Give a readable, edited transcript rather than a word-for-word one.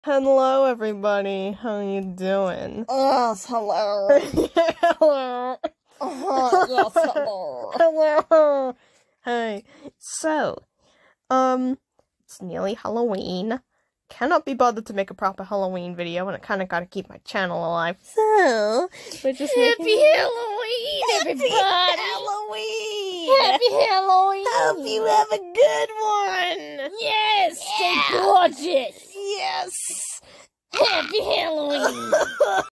Hello, everybody. How you doing? Yes, hello. Hello. Yes, hello. Hello. Hey. So, it's nearly Halloween. Cannot be bothered to make a proper Halloween video, and I kind of got to keep my channel alive. So, we're just Happy Halloween, everybody! Halloween! Happy Halloween! Hope you have a good one! Yes, stay gorgeous! Yes! Happy Halloween!